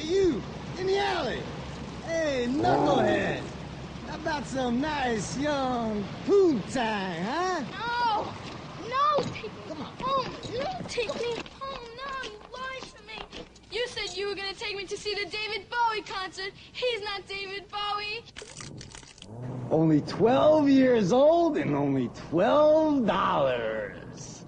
Hey, you, in the alley. Hey, knucklehead. How about some nice young poontang, huh? No! No! Take me home! No, take me home! No, you lied to me! You said you were gonna take me to see the David Bowie concert. He's not David Bowie. Only 12 years old and only $12.